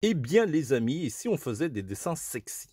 Eh bien les amis, et si on faisait des dessins sexy?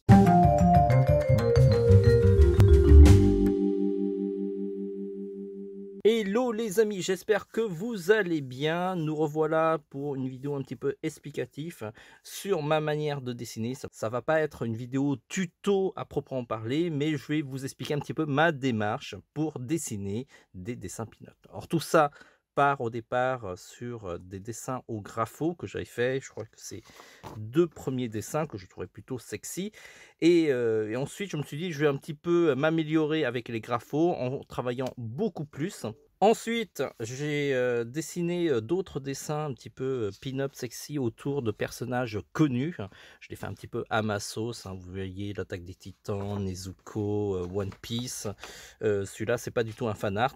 Hello les amis, j'espère que vous allez bien. Nous revoilà pour une vidéo un petit peu explicative sur ma manière de dessiner. Ça va pas être une vidéo tuto à proprement parler, mais je vais vous expliquer un petit peu ma démarche pour dessiner des dessins pin-up. Alors tout ça part au départ sur des dessins au grapho que j'avais fait. Je crois que c'est 2 premiers dessins que je trouvais plutôt sexy et ensuite je me suis dit: «Je vais un petit peu m'améliorer avec les graphos en travaillant beaucoup plus». Ensuite, j'ai, dessiné, d'autres dessins un petit peu, pin-up sexy autour de personnages connus. Je l'ai fait un petit peu à ma sauce, hein. Vous voyez l'Attaque des Titans, Nezuko, One Piece. Celui-là, c'est pas du tout un fan art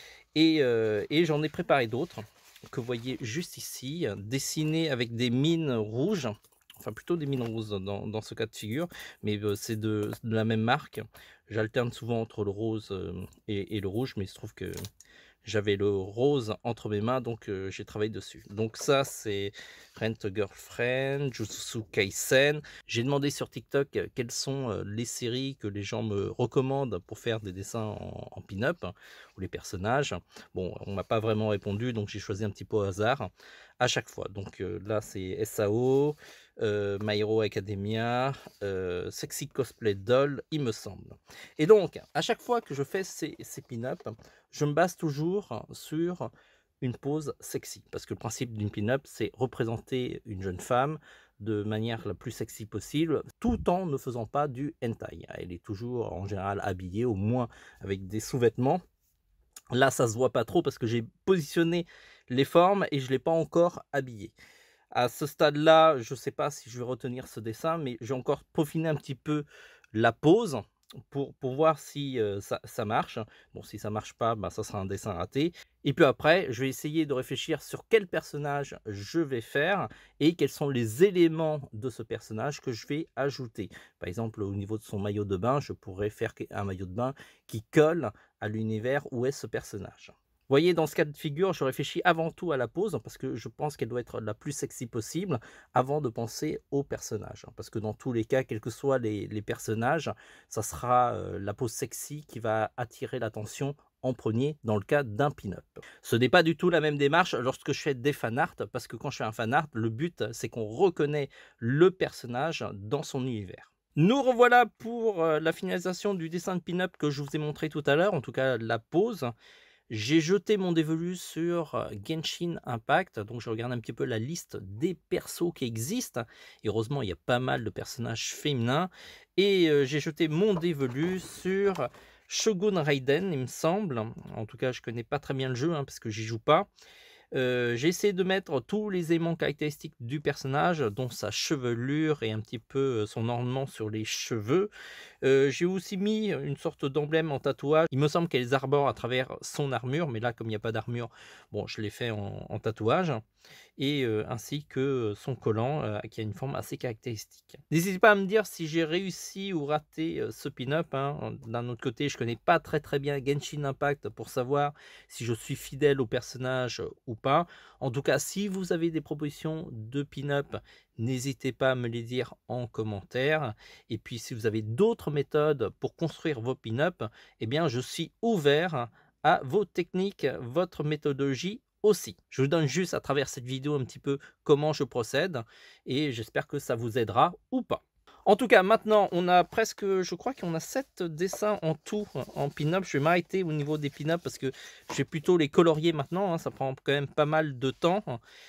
et j'en ai préparé d'autres que vous voyez juste ici, dessinés avec des mines rouges, enfin plutôt des mines roses dans ce cas de figure, mais c'est de la même marque. J'alterne souvent entre le rose, et le rouge, mais il se trouve que j'avais le rose entre mes mains, donc j'ai travaillé dessus. Donc ça, c'est Rent a Girlfriend, Jujutsu Kaisen. J'ai demandé sur TikTok quelles sont les séries que les gens me recommandent pour faire des dessins en pin-up, hein, ou les personnages. Bon, on m'a pas vraiment répondu, donc j'ai choisi un petit peu au hasard à chaque fois. Donc là, c'est SAO, My Hero Academia, Sexy Cosplay Doll, il me semble. Et donc, à chaque fois que je fais ces pin-up, je me base toujours sur une pose sexy. Parce que le principe d'une pin-up, c'est représenter une jeune femme de manière la plus sexy possible, tout en ne faisant pas du hentai. Elle est toujours en général habillée, au moins avec des sous-vêtements. Là, ça se voit pas trop parce que j'ai positionné les formes et je ne l'ai pas encore habillée. À ce stade-là, je ne sais pas si je vais retenir ce dessin, mais j'ai encore peaufiné un petit peu la pose pour voir si ça marche. Bon, si ça marche pas, bah, ça sera un dessin raté. Et puis après, je vais essayer de réfléchir sur quel personnage je vais faire et quels sont les éléments de ce personnage que je vais ajouter. Par exemple, au niveau de son maillot de bain, je pourrais faire un maillot de bain qui colle à l'univers où est ce personnage. Vous voyez, dans ce cas de figure, je réfléchis avant tout à la pose parce que je pense qu'elle doit être la plus sexy possible avant de penser au personnage. Parce que dans tous les cas, quels que soient les personnages, ça sera la pose sexy qui va attirer l'attention en premier dans le cas d'un pin-up. Ce n'est pas du tout la même démarche lorsque je fais des fan art parce que quand je fais un fan art, le but c'est qu'on reconnaît le personnage dans son univers. Nous revoilà pour la finalisation du dessin de pin-up que je vous ai montré tout à l'heure, en tout cas la pose. J'ai jeté mon dévolu sur Genshin Impact, donc je regarde un petit peu la liste des persos qui existent. Et heureusement, il y a pas mal de personnages féminins. Et j'ai jeté mon dévolu sur Shogun Raiden, il me semble. En tout cas, je connais pas très bien le jeu, hein, parce que j'y joue pas. J'ai essayé de mettre tous les éléments caractéristiques du personnage, dont sa chevelure et un petit peu son ornement sur les cheveux. J'ai aussi mis une sorte d'emblème en tatouage. Il me semble qu'elle les arbore à travers son armure, mais là, comme il n'y a pas d'armure, bon, je l'ai fait en tatouage. Et ainsi que son collant qui a une forme assez caractéristique. N'hésitez pas à me dire si j'ai réussi ou raté ce pin-up, hein. D'un autre côté, je connais pas très bien Genshin Impact pour savoir si je suis fidèle au personnage ou pas. En tout cas, si vous avez des propositions de pin-up, n'hésitez pas à me les dire en commentaire. Et puis, si vous avez d'autres méthodes pour construire vos pin-up, eh bien, je suis ouvert à vos techniques, votre méthodologie aussi. Je vous donne juste à travers cette vidéo un petit peu comment je procède et j'espère que ça vous aidera ou pas. En tout cas, maintenant, on a presque, je crois qu'on a 7 dessins en tout en pin-up. Je vais m'arrêter au niveau des pin-up parce que je vais plutôt les colorier maintenant, hein. Ça prend quand même pas mal de temps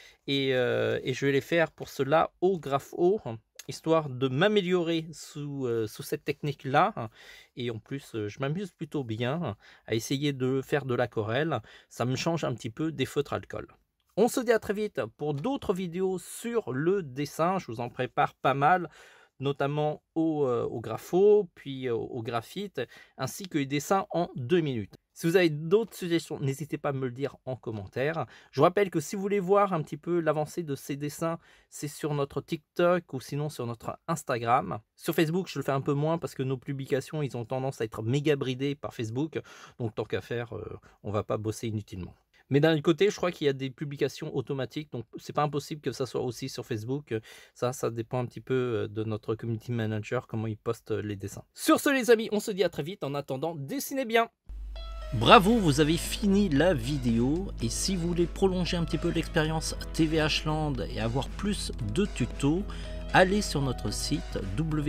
et je vais les faire pour cela au grapho, histoire de m'améliorer sous cette technique-là. Et en plus, je m'amuse plutôt bien à essayer de faire de l'aquarelle. Ça me change un petit peu des feutres alcool. On se dit à très vite pour d'autres vidéos sur le dessin. Je vous en prépare pas mal, notamment au grapho, puis au graphite, ainsi que les dessins en 2 minutes. Si vous avez d'autres suggestions, n'hésitez pas à me le dire en commentaire. Je vous rappelle que si vous voulez voir un petit peu l'avancée de ces dessins, c'est sur notre TikTok ou sinon sur notre Instagram. Sur Facebook, je le fais un peu moins parce que nos publications, ils ont tendance à être méga bridées par Facebook. Donc tant qu'à faire, on ne va pas bosser inutilement. Mais d'un autre côté, je crois qu'il y a des publications automatiques, donc c'est pas impossible que ça soit aussi sur Facebook. Ça dépend un petit peu de notre community manager, comment il poste les dessins. Sur ce les amis, on se dit à très vite. En attendant, dessinez bien. Bravo, vous avez fini la vidéo et si vous voulez prolonger un petit peu l'expérience TVH Land et avoir plus de tutos, allez sur notre site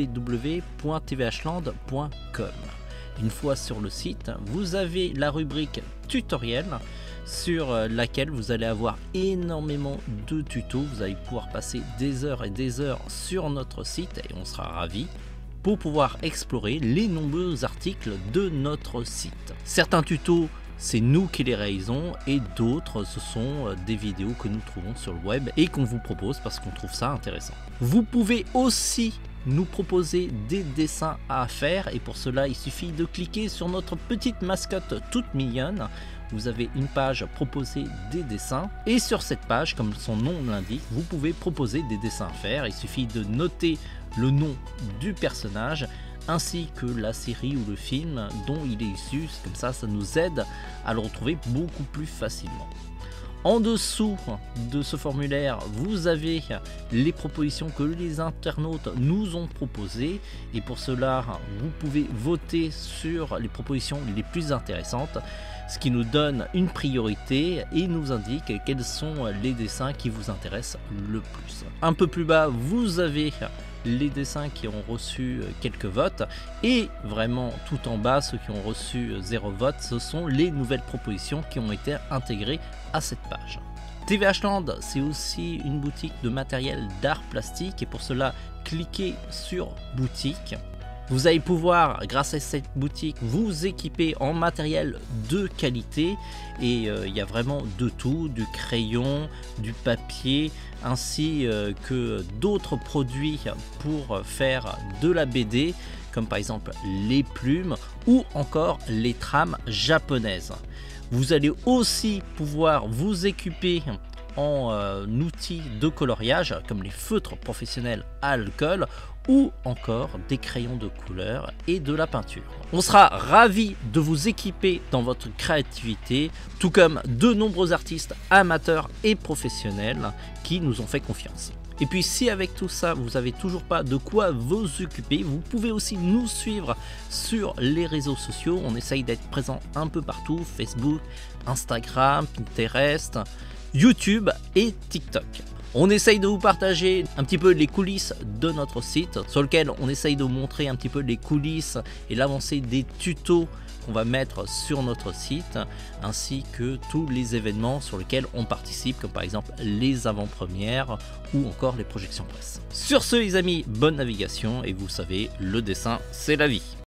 www.tvhland.com. Une fois sur le site, vous avez la rubrique tutoriel sur laquelle vous allez avoir énormément de tutos. Vous allez pouvoir passer des heures et des heures sur notre site et on sera ravis pour pouvoir explorer les nombreux articles de notre site. Certains tutos, c'est nous qui les réalisons et d'autres, ce sont des vidéos que nous trouvons sur le web et qu'on vous propose parce qu'on trouve ça intéressant. Vous pouvez aussi nous proposer des dessins à faire et pour cela, il suffit de cliquer sur notre petite mascotte toute mignonne. Vous avez une page proposer des dessins et sur cette page, comme son nom l'indique, vous pouvez proposer des dessins à faire. Il suffit de noter le nom du personnage ainsi que la série ou le film dont il est issu, comme ça nous aide à le retrouver beaucoup plus facilement. En dessous de ce formulaire, vous avez les propositions que les internautes nous ont proposées et pour cela, vous pouvez voter sur les propositions les plus intéressantes, ce qui nous donne une priorité et nous indique quels sont les dessins qui vous intéressent le plus. Un peu plus bas, vous avez les dessins qui ont reçu quelques votes et vraiment tout en bas, ceux qui ont reçu 0 vote, ce sont les nouvelles propositions qui ont été intégrées à cette page. TVH Land, c'est aussi une boutique de matériel d'art plastique et pour cela, cliquez sur boutique. Vous allez pouvoir, grâce à cette boutique, vous équiper en matériel de qualité et il y a vraiment de tout, du crayon, du papier, ainsi que d'autres produits pour faire de la BD, comme par exemple les plumes ou encore les trames japonaises. Vous allez aussi pouvoir vous équiper en outils de coloriage comme les feutres professionnels à alcool ou encore des crayons de couleur et de la peinture. On sera ravis de vous équiper dans votre créativité, tout comme de nombreux artistes amateurs et professionnels qui nous ont fait confiance. Et puis si avec tout ça vous n'avez toujours pas de quoi vous occuper, vous pouvez aussi nous suivre sur les réseaux sociaux. On essaye d'être présent un peu partout, Facebook, Instagram, Pinterest, YouTube et TikTok. On essaye de vous partager un petit peu les coulisses de notre site sur lequel on essaye de vous montrer un petit peu les coulisses et l'avancée des tutos qu'on va mettre sur notre site ainsi que tous les événements sur lesquels on participe comme par exemple les avant-premières ou encore les projections presse. Sur ce les amis, bonne navigation et vous savez, le dessin c'est la vie.